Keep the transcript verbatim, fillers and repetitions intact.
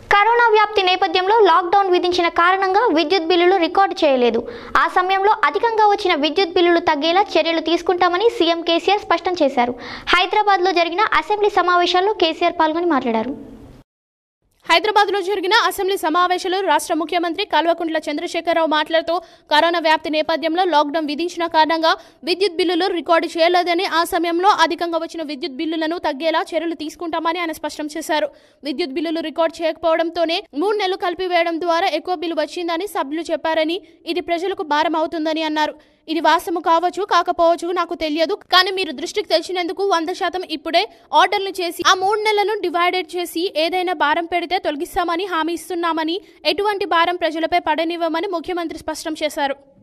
Corona వ్యాప్తి నేపథ్యంలో lockdown విధించిన కారణంగా విద్యుత్ బిల్లులు రికార్డు చేయలేదు. ఆ సమయంలో అధికంగా వచ్చిన విద్యుత్ బిల్లులు తగ్గేలా చర్యలు తీసుకుంటామని సీఎం కేసీఆర్ స్పష్టం చేశారు. హైదరాబాద్లో జరిగిన అసెంబ్లీ సమావేశాల్లో కేసీఆర్ పాల్గొని మాట్లాడారు. హైదరాబాద్లో జరిగిన అసెంబ్లీ సమావేశంలో రాష్ట్ర ముఖ్యమంత్రి కల్వకుంట్ల చంద్రశేఖరరావు మాట్లాడుతూ కరోనా వ్యాప్తి నేపథ్యంలో లాక్డౌన్ విధించిన కారణంగా విద్యుత్ బిల్లులు రికార్డు చేయలేదని, ఆ సమయంలో అధికంగా వచ్చిన విద్యుత్ బిల్లులను తగ్గేలా చర్యలు తీసుకుంటామని ఆయన స్పష్టం చేశారు. విద్యుత్ బిల్లులు రికార్డు చేయకపోవడంతోనే మూడు నెలలు కలిపివేయడం ద్వారా ఎక్కువ బిల్లు వచ్చిందని సభ్యులు చెప్పారని, ఇది ప్రజలకు భారం అవుతుందని అన్నారు. ఇది వాస్తవం కావచ్చు, కాకపోవచ్చు నాకు తెలియదు, కానీ మీరు దృష్టికి తెచ్చినందుకు వంద శాతం ఇప్పుడే ఆర్డర్లు చేసి ఆ మూడు నెలలను డివైడెడ్ చేసి ఏదైనా భారం పెడితే తొలగిస్తామని హామీ ఇస్తున్నామని, ఎటువంటి భారం ప్రజలపై పడనివ్వమని ముఖ్యమంత్రి స్పష్టం చేశారు.